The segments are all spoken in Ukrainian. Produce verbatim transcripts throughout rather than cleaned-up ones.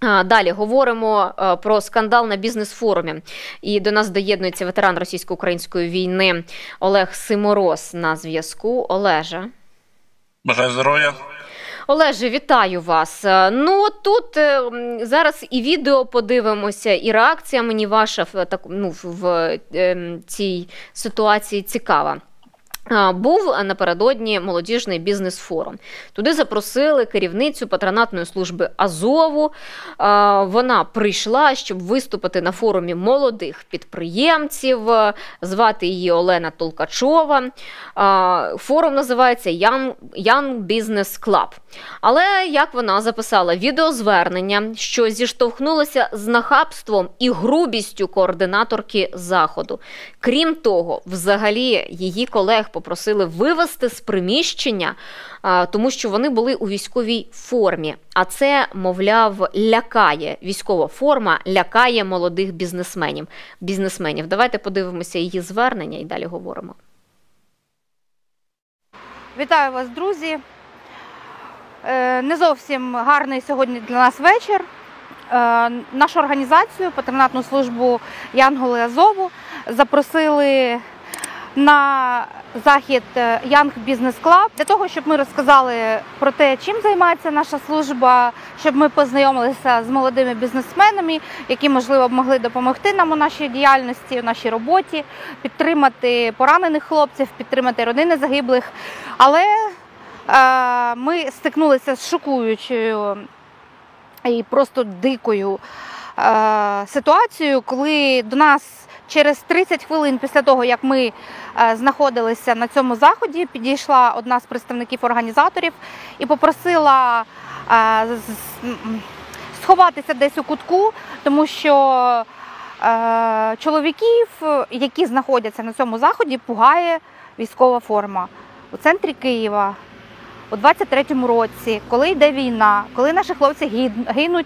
Далі говоримо про скандал на бізнес-форумі. І до нас доєднується ветеран російсько-української війни Олег Симороз на зв'язку. Олеже. Бажаю здоров'я. Олеже, вітаю вас. Ну, тут зараз і відео подивимося, і реакція мені ваша в, так, ну, в цій ситуації цікава. Був напередодні молодіжний бізнес-форум. Туди запросили керівницю патронатної служби Азову. Вона прийшла, щоб виступити на форумі молодих підприємців. Звати її Олена Толкачова. Форум називається Young, Young Business Club. Але, як вона записала відеозвернення, що зіштовхнулося з нахабством і грубістю координаторки заходу. Крім того, взагалі її колег попросили вивести з приміщення, тому що вони були у військовій формі. А це, мовляв, лякає, військова форма лякає молодих бізнесменів. бізнесменів. Давайте подивимося її звернення і далі говоримо. Вітаю вас, друзі. Не зовсім гарний сьогодні для нас вечір. Нашу організацію, патронатну службу Янголи Азову, запросили на захід Young Business Club для того, щоб ми розказали про те, чим займається наша служба, щоб ми познайомилися з молодими бізнесменами, які, можливо, б могли допомогти нам у нашій діяльності, у нашій роботі, підтримати поранених хлопців, підтримати родини загиблих. Але е, ми стикнулися з шокуючою і просто дикою е, ситуацією, коли до нас через тридцять хвилин після того, як ми е, знаходилися на цьому заході, підійшла одна з представників організаторів і попросила е, сховатися десь у кутку, тому що е, чоловіків, які знаходяться на цьому заході, пугає військова форма. У центрі Києва у двадцять третьому році, коли йде війна, коли наші хлопці гинуть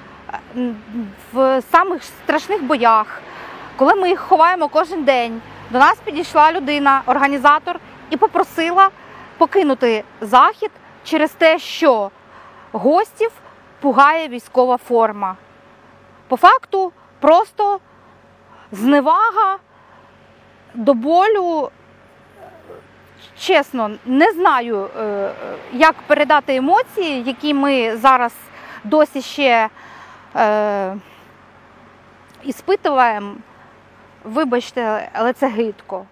в самих страшних боях, коли ми їх ховаємо кожен день, до нас підійшла людина, організатор, і попросила покинути захід через те, що гостів пугає військова форма. По факту просто зневага до болю. Чесно, не знаю, як передати емоції, які ми зараз досі ще е, іспитуємо. Вибачте, але це гидко.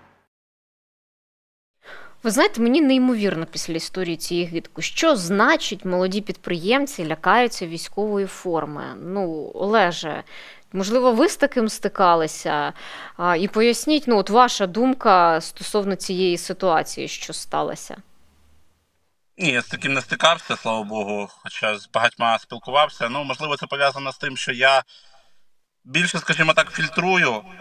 Ви знаєте, мені неймовірно після історії цієї гидко. Що значить молоді підприємці лякаються військової форми? Ну, Олеже, можливо, ви з таким стикалися? А, і поясніть, ну, от ваша думка стосовно цієї ситуації, що сталося? Ні, я з таким не стикався, слава Богу, хоча з багатьма спілкувався. Ну, можливо, це пов'язано з тим, що я більше, скажімо так, фільтрую, е,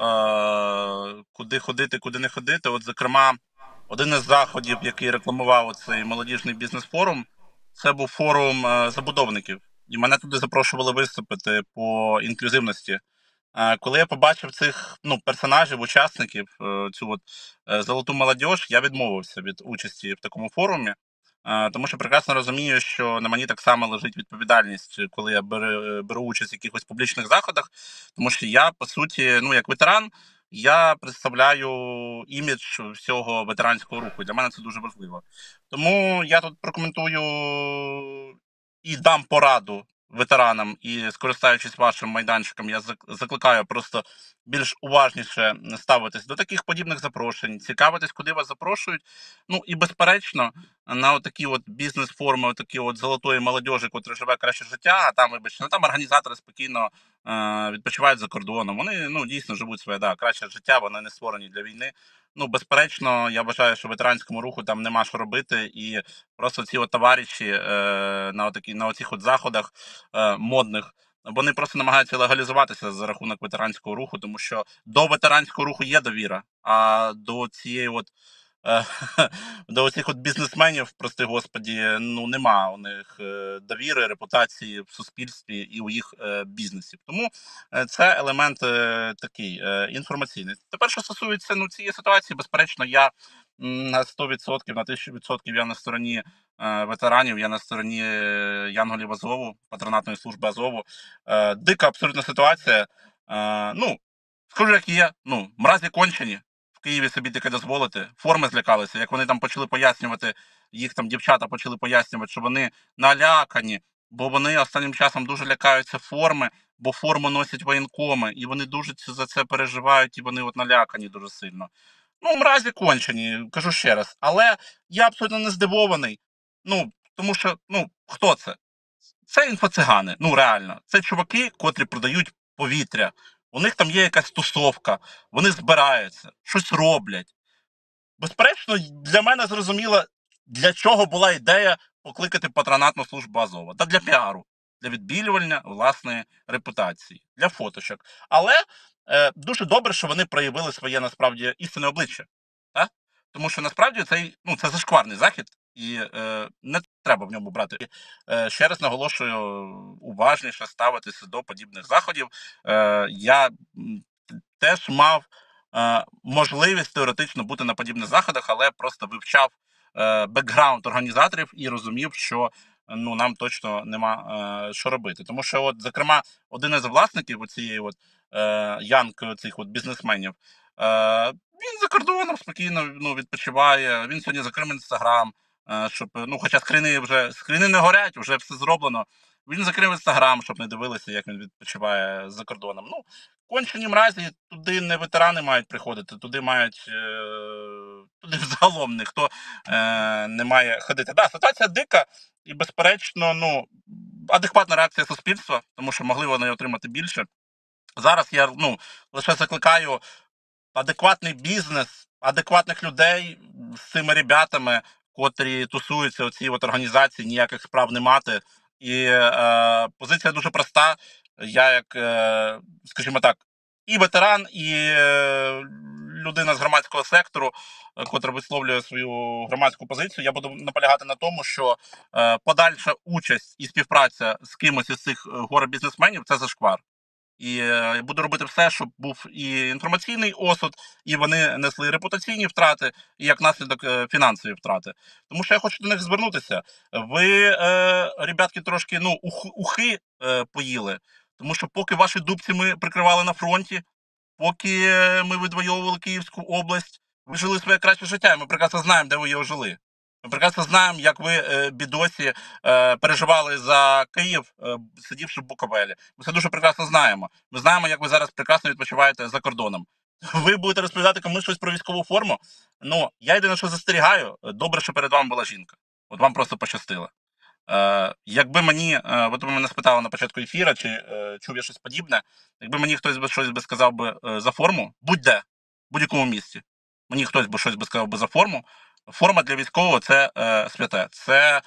куди ходити, куди не ходити. От, зокрема, один із заходів, який рекламував цей молодіжний бізнес-форум, це був форум е, забудовників. І мене туди запрошували виступити по інклюзивності. Е, коли я побачив цих ну, персонажів, учасників, е, цю от, е, золоту молодіж, я відмовився від участі в такому форумі. Тому що прекрасно розумію, що на мені так само лежить відповідальність, коли я беру, беру участь в якихось публічних заходах, тому що я, по суті, ну, як ветеран, я представляю імідж всього ветеранського руху. Для мене це дуже важливо. Тому я тут прокоментую і дам пораду ветеранам, і, скористаючись вашим майданчиком, я закликаю просто більш уважніше ставитись до таких подібних запрошень, цікавитись, куди вас запрошують. Ну і, безперечно, на отакі от бізнес-форми, отакі от золотої молодіжі, котра живе краще життя, а там, вибачте, ну там організатори спокійно е, відпочивають за кордоном. Вони, ну, дійсно живуть своє, да, краще життя, вони не створені для війни. Ну, безперечно, я вважаю, що ветеранському руху там нема що робити, і просто ці от товариші е, на отакі, на оцих от заходах е, модних, вони просто намагаються легалізуватися за рахунок ветеранського руху, тому що до ветеранського руху є довіра, а до цієї от е, до оцих от бізнесменів, прости господі, ну нема у них е, довіри, репутації в суспільстві і у їх е, бізнесів. Тому е, це елемент е, такий е, інформаційний. Тепер, що стосується ну, цієї ситуації, безперечно, я на сто відсотків, на тисячу відсотків я на стороні е, ветеранів, я на стороні е, Янголів Азову, патронатної служби Азову. Е, дика абсолютна ситуація. Е, ну, скажу, як є, ну, мразі кончені. В Києві собі таке дозволити. Форми злякалися, як вони там почали пояснювати, їх там дівчата почали пояснювати, що вони налякані, бо вони останнім часом дуже лякаються форми, бо форму носять воєнкоми, і вони дуже ці- за це переживають, і вони от налякані дуже сильно. Ну, мразі кончені, кажу ще раз. Але я абсолютно не здивований. Ну, тому що, ну, хто це? Це інфоцигани, ну реально. Це чуваки, котрі продають повітря. У них там є якась тусовка, вони збираються, щось роблять. Безперечно, для мене зрозуміло, для чого була ідея покликати патронатну службу Азова. Та для піару, для відбілювання власної репутації, для фоточок. Але е, дуже добре, що вони проявили своє насправді істинне обличчя. Так? Тому що насправді цей, ну, це зашкварний захід, і е, не треба в ньому брати. Е, ще раз наголошую, уважніше ставитися до подібних заходів. Е, я м, теж мав е, можливість теоретично бути на подібних заходах, але просто вивчав е, бекграунд організаторів і розумів, що ну, нам точно нема е, що робити. Тому що, от, зокрема, один із власників цієї от, е, янки, цих от бізнесменів, е, він за кордоном спокійно ну, відпочиває, він сьогодні закрив інстаграм, е, щоб, ну, хоча скріни вже скріни не горять, вже все зроблено. Він закрив інстаграм, щоб не дивилися, як він відпочиває за кордоном. Ну, кончені мразі, туди не ветерани мають приходити, туди мають, е, туди взагалом ніхто е, не має ходити. Да, ситуація дика і, безперечно, ну, адекватна реакція суспільства, тому що могли вони отримати більше. Зараз я ну, лише закликаю адекватний бізнес, адекватних людей з цими ребятами, котрі тусуються у цій от організації, ніяких справ не мати. І е, позиція дуже проста. Я як, е, скажімо так, і ветеран, і е, людина з громадського сектору, е, котра висловлює свою громадську позицію, я буду наполягати на тому, що е, подальша участь і співпраця з кимось із цих е, горе-бізнесменів – це зашквар. І е, буду робити все, щоб був і інформаційний осуд, і вони несли репутаційні втрати, і як наслідок е, фінансові втрати. Тому що я хочу до них звернутися. Ви, е, ребятки, трошки ну, ух, ухи е, поїли, тому що поки ваші дубці ми прикривали на фронті, поки ми відвоювали Київську область, ви жили своє краще життя, і ми прекрасно знаємо, де ви його жили. Ми прекрасно знаємо, як ви, е, бідосі, е, переживали за Київ, е, сидівши в Буковелі. Ми це дуже прекрасно знаємо. Ми знаємо, як ви зараз прекрасно відпочиваєте за кордоном. Ви будете розповідати комусь щось про військову форму? Ну, я єдине, що застерігаю, добре, що перед вами була жінка. От вам просто пощастило. Е, якби мені, е, от ви мене спитали на початку ефіра, чи е, чув я щось подібне, якби мені хтось би щось би сказав би е, за форму, будь-де, в будь-якому місці, мені хтось би щось би сказав би за форму, форма для військового – це е, святе, це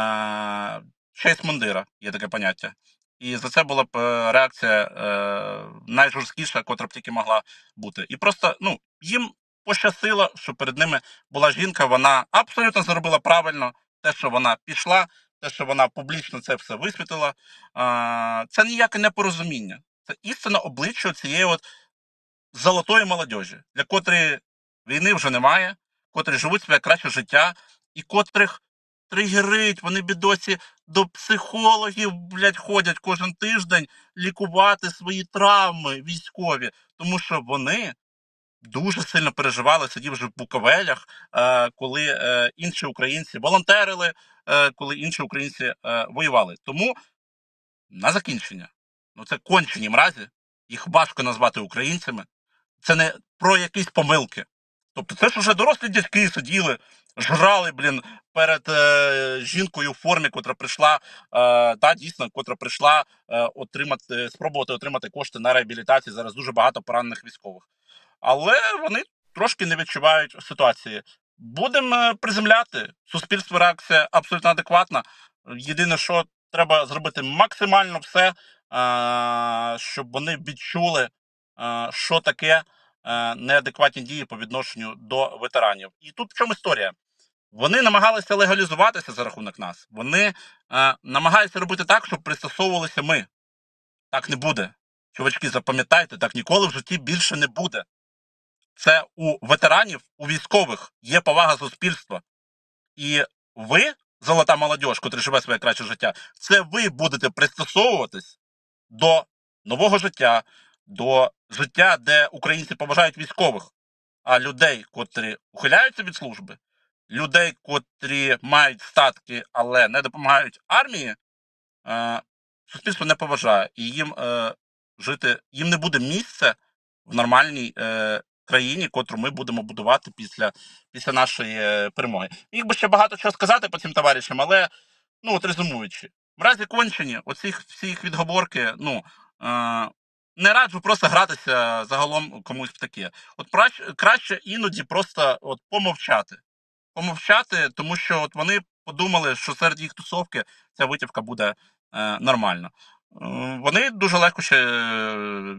е, честь мундира, є таке поняття. І за це була б е, реакція е, найжорсткіша, котра б тільки могла бути. І просто ну, їм пощастило, що перед ними була жінка, вона абсолютно зробила правильно те, що вона пішла, те, що вона публічно це все висвітила. Е, це ніяке непорозуміння. Це істинне обличчя цієї от золотої молодежі, для котрої війни вже немає, котрі живуть своє краще життя, і котрих тригерить, вони бідосі до психологів, блядь, ходять кожен тиждень лікувати свої травми військові, тому що вони дуже сильно переживали, сидівши в Буковелях, е, коли е, інші українці волонтерили, е, коли інші українці е, воювали. Тому на закінчення, ну це кончені мразі, їх важко назвати українцями, це не про якісь помилки. Тобто це ж вже дорослі дядьки сиділи, жрали, блін, перед е, жінкою в формі, котра прийшла, е, та, дійсно, котра прийшла е, отримати, спробувати отримати кошти на реабілітацію. Зараз дуже багато поранених військових. Але вони трошки не відчувають ситуації. Будемо приземляти. Суспільство реакція абсолютно адекватна. Єдине, що треба зробити максимально все, е, щоб вони відчули, е, що таке е, неадекватні дії по відношенню до ветеранів. І тут в чому історія? Вони намагалися легалізуватися за рахунок нас. Вони е, намагаються робити так, щоб пристосовувалися ми. Так не буде. Чувачки, запам'ятайте, так ніколи в житті більше не буде. Це у ветеранів, у військових є повага суспільства. І ви, золота молодь, котрі живе своє краще життя, це ви будете пристосовуватись до нового життя, до життя, де українці поважають військових, а людей, котрі ухиляються від служби, людей, котрі мають статки, але не допомагають армії, е, суспільство не поважає. І їм е, жити, їм не буде місця в нормальній е, країні, котру ми будемо будувати після, після нашої е, перемоги. Міг би ще багато чого сказати по цим товаришам, але, ну, от резюмуючи, в разі кончені оцих всіх відговорки, ну, е, не раджу просто гратися загалом комусь в таке. От прач- краще іноді просто от помовчати. Помовчати, тому що от вони подумали, що серед їх тусовки ця витівка буде е, нормальна. Е, вони дуже легко ще е,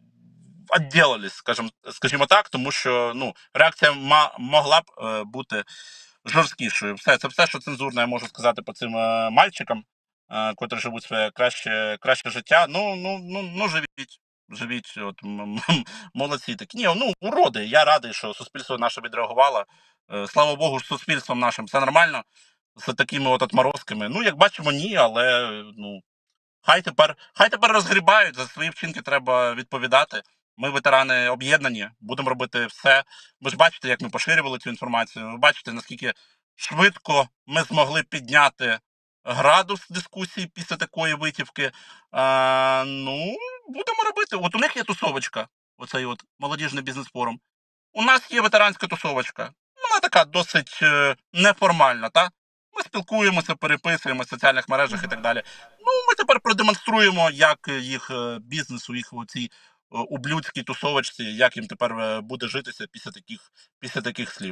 відділились, скажімо, скажімо так, тому що ну, реакція ма- могла б е, бути жорсткішою. Все, це все, що цензурно я можу сказати по цим е, мальчикам, е, котрі живуть своє краще, краще життя. Ну, ну, ну, ну живіть. Живіть, от, м- м- молодці такі. Ні, ну, уроди. Я радий, що суспільство наше відреагувало. Е, Слава Богу, з суспільством нашим все нормально. З такими от отморозками. Ну, як бачимо, ні, але ну, хай тепер, хай тепер розгрібають. За свої вчинки треба відповідати. Ми, ветерани, об'єднані, будемо робити все. Ви ж бачите, як ми поширювали цю інформацію. Ви бачите, наскільки швидко ми змогли підняти градус дискусії після такої витівки. А, ну, будемо робити. От у них є тусовочка, оцей от молодіжний бізнес-форум. У нас є ветеранська тусовочка. Вона така досить е, неформальна, та? Ми спілкуємося, переписуємо в соціальних мережах і так далі. Ну, ми тепер продемонструємо, як їх е, бізнес у їх у цій е, ублюдській тусовочці, як їм тепер е, буде житися після таких, після таких слів.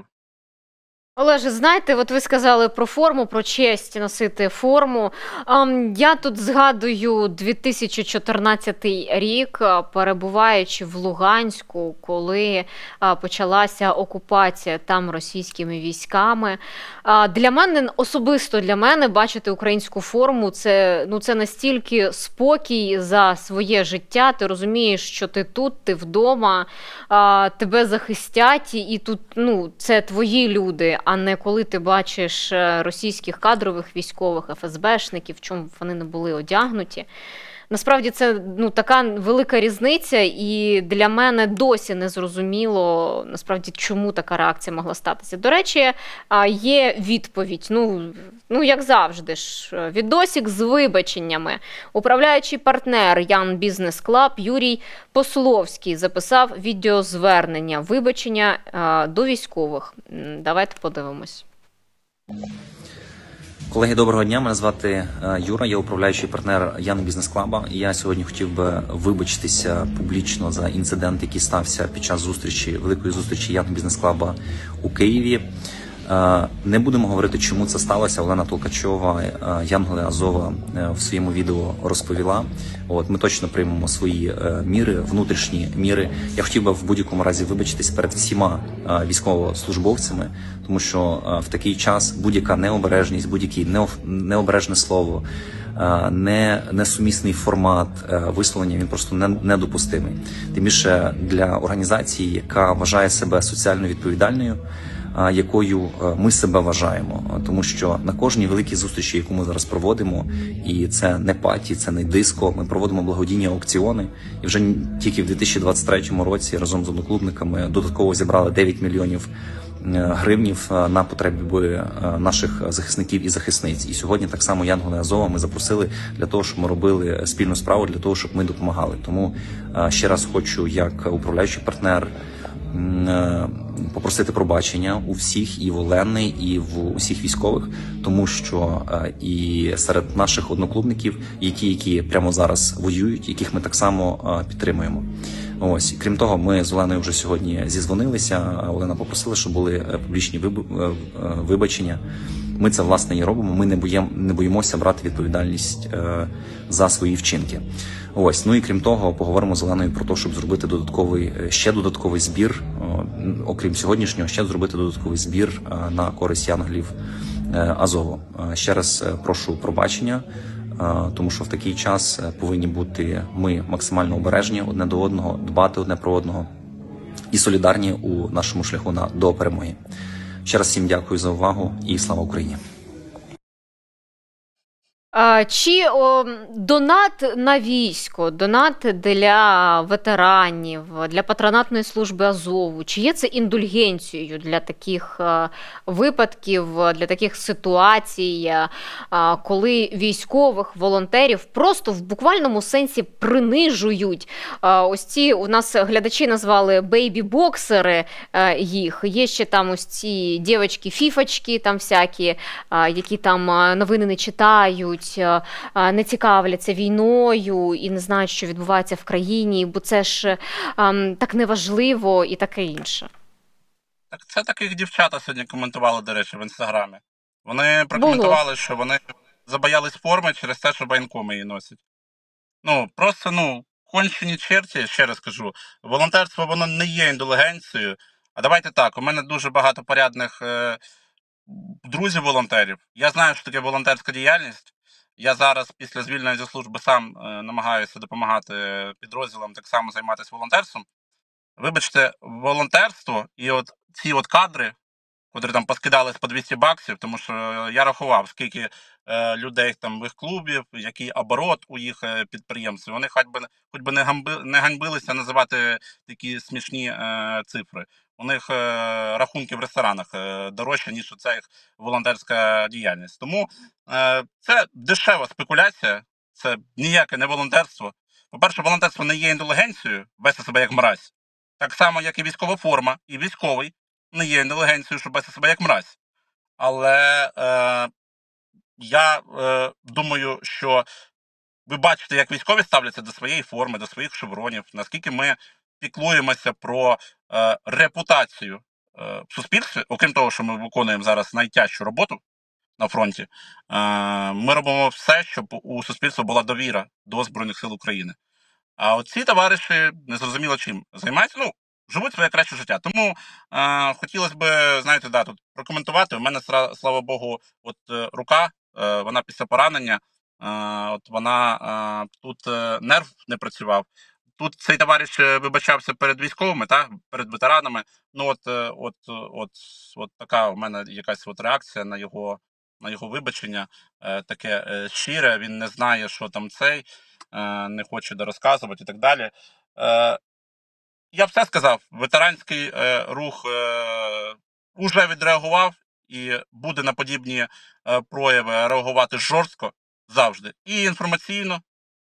Олеже, знаєте, от ви сказали про форму, про честь носити форму. Ам, Я тут згадую дві тисячі чотирнадцятий рік, а, перебуваючи в Луганську, коли а, почалася окупація там російськими військами. А, Для мене, особисто для мене, бачити українську форму, це, ну, це настільки спокій за своє життя. Ти розумієш, що ти тут, ти вдома, а, тебе захистять, і тут, ну, це твої люди, а не коли ти бачиш російських кадрових військових, еф ес бешників, в чому вони не були одягнуті. Насправді це ну, така велика різниця, і для мене досі не зрозуміло, насправді, чому така реакція могла статися. До речі, є відповідь, ну, ну як завжди ж, відосик з вибаченнями. Управляючий партнер Young Business Club Юрій Пословський записав відеозвернення, вибачення а, до військових. Давайте подивимось. Колеги, доброго дня. Мене звати Юра, я управляючий партнер Young Business Club. І я сьогодні хотів би вибачитися публічно за інцидент, який стався під час зустрічі, великої зустрічі Young Business Club у Києві. Не будемо говорити, чому це сталося. Олена Толкачова, Янголи Азова в своєму відео розповіла. От, ми точно приймемо свої міри, внутрішні міри. Я хотів би в будь-якому разі вибачитись перед всіма військовослужбовцями, тому що в такий час будь-яка необережність, будь-яке необережне слово, не, несумісний формат висловлення, він просто не, недопустимий. Тим більше для організації, яка вважає себе соціально відповідальною, якою ми себе вважаємо. Тому що на кожній великій зустрічі, яку ми зараз проводимо, і це не паті, це не диско, ми проводимо благодійні аукціони. І вже тільки в дві тисячі двадцять третьому році разом з одноклубниками додатково зібрали дев'ять мільйонів гривнів на потреби наших захисників і захисниць. І сьогодні так само Янголи Азова ми запросили для того, щоб ми робили спільну справу, для того, щоб ми допомагали. Тому ще раз хочу, як управляючий партнер, попросити пробачення у всіх, і в Олени, і в усіх військових, тому що і серед наших одноклубників є ті, які прямо зараз воюють, яких ми так само підтримуємо. Ось, крім того, ми з Оленою вже сьогодні зізвонилися. Олена попросила, щоб були публічні вибачення. Ми це, власне, і робимо. Ми не боїмо, не боїмося брати відповідальність е, за свої вчинки. Ось, ну і крім того, поговоримо з Оленою про те, щоб зробити додатковий, ще додатковий збір, о, окрім сьогоднішнього, ще зробити додатковий збір е, на користь Янголів е, Азову. Е, ще раз е, прошу пробачення, е, тому що в такий час повинні бути ми максимально обережні одне до одного, дбати одне про одного. і солідарні у нашому шляху на до перемоги. Ще раз всім дякую за увагу і слава Україні. Чи о, донат на військо, донат для ветеранів, для патронатної служби Азову, чи є це індульгенцією для таких е, випадків, для таких ситуацій, е, коли військових волонтерів просто в буквальному сенсі принижують? Е, ось ці у нас глядачі назвали бейбі-боксери е, їх, є ще там ось ці дівочки-фіфочки там всякі, е, які там новини не читають, не цікавляться війною і не знають, що відбувається в країні, бо це ж ем, так неважливо і таке інше. Так це таких дівчата сьогодні коментували, до речі, в Інстаграмі. Вони прокоментували, Було. що вони забоялись форми через те, що воєнкоми її носять. Ну, просто, ну, кончені черті, ще раз кажу, волонтерство, воно не є індулгенцією. А давайте так, у мене дуже багато порядних е, друзів-волонтерів. Я знаю, що таке волонтерська діяльність. Я зараз після звільнення зі служби сам е, намагаюся допомагати підрозділам так само займатися волонтерством. Вибачте, волонтерство і от ці от кадри, котрі там поскидались по двісті баксів, тому що я рахував, скільки е, людей там в їх клубів, який оборот у їх е, підприємств. Вони хоч би, хоч би не, гамби, не ганьбилися називати такі смішні е, цифри. У них е, рахунки в ресторанах е, дорожче, ніж оця їх волонтерська діяльність. Тому е, це дешева спекуляція, це ніяке не волонтерство. По-перше, волонтерство не є індулгенцією, вести себе як мразь. Так само, як і військова форма, і військовий не є індулгенцією, щоб вести себе як мразь. Але е, я е, думаю, що ви бачите, як військові ставляться до своєї форми, до своїх шевронів, наскільки ми піклуємося про е, репутацію е, в суспільстві, окрім того, що ми виконуємо зараз найтяжчу роботу на фронті, е, ми робимо все, щоб у суспільства була довіра до Збройних сил України. А оці товариші, незрозуміло чим, займаються, ну, живуть своє краще життя. Тому е, хотілося б, знаєте, да, тут прокоментувати. У мене, слава Богу, от е, рука, е, вона після поранення, е, от вона е, тут е, нерв не працював. Тут цей товариш вибачався перед військовими, та, перед ветеранами. Ну от, от, от, от така у мене якась от реакція на його, на його вибачення, е, таке е, щире, він не знає, що там цей, е, не хоче дорозказувати і так далі. Е, я б все сказав, ветеранський е, рух е, уже відреагував і буде на подібні е, прояви реагувати жорстко завжди. І інформаційно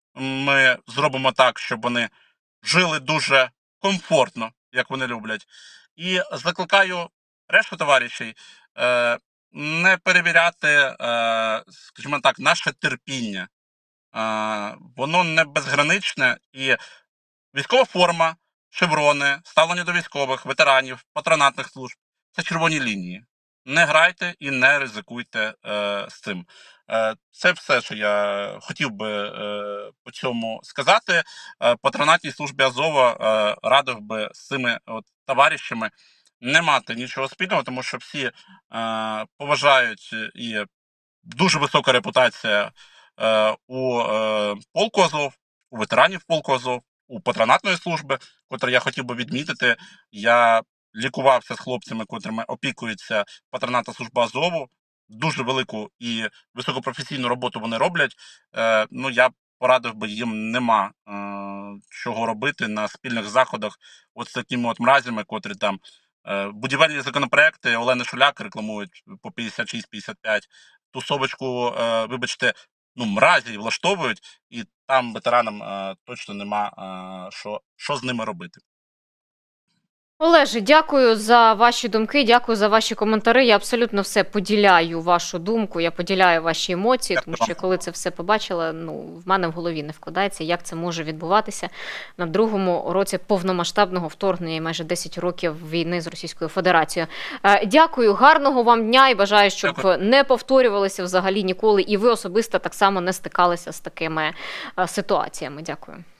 ми зробимо так, щоб вони жили дуже комфортно, як вони люблять. І закликаю решту товаришів е, не перевіряти, е, скажімо так, наше терпіння. Е, воно не безграничне, і військова форма, шеврони, ставлення до військових, ветеранів, патронатних служб – це червоні лінії. Не грайте і не ризикуйте е, з цим. Е, це все, що я хотів би е, по цьому сказати. Е, патронатній службі Азова е, радив би з цими от, товаришами не мати нічого спільного, тому що всі е, поважають і дуже висока репутація е, у е, полку Азов, у ветеранів полку Азов, у патронатної служби, котру я хотів би відмітити. Я лікувався з хлопцями, котрими опікується патронатна служба Азову. Дуже велику і високопрофесійну роботу вони роблять. Е, ну, я порадив би, їм нема е, чого робити на спільних заходах от з такими от мразями, котрі там е, будівельні законопроекти Олени Шуляк рекламують по п'ятдесят шість п'ятдесят п'ять, тусовочку, е, вибачте, ну, мразі влаштовують, і там ветеранам е, точно нема е, що, що з ними робити. Олеже, дякую за ваші думки, дякую за ваші коментарі. Я абсолютно все поділяю вашу думку, я поділяю ваші емоції, тому що коли це все побачила, ну, в мене в голові не вкладається, як це може відбуватися на другому році повномасштабного вторгнення і майже десять років війни з Російською Федерацією. Дякую, гарного вам дня і бажаю, щоб дякую. Не повторювалися взагалі ніколи, і ви особисто так само не стикалися з такими ситуаціями. Дякую.